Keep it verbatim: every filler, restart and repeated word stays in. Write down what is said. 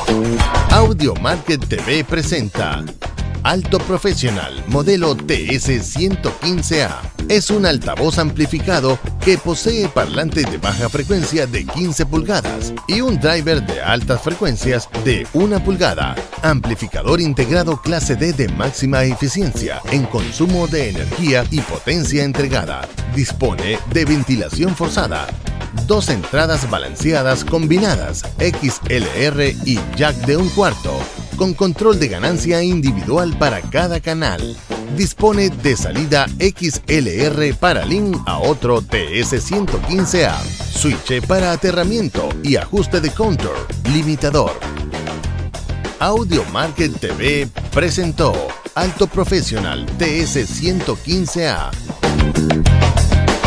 Audio Market T V presenta Alto Professional modelo T S ciento quince A. Es un altavoz amplificado que posee parlantes de baja frecuencia de quince pulgadas y un driver de altas frecuencias de una pulgada. Amplificador integrado clase D de máxima eficiencia en consumo de energía y potencia entregada. Dispone de ventilación forzada, dos entradas balanceadas combinadas X L R y jack de un cuarto, con control de ganancia individual para cada canal. Dispone de salida X L R para link a otro T S ciento quince A, switch para aterramiento y ajuste de contour, limitador. Audio Market T V presentó Alto Professional T S ciento quince A.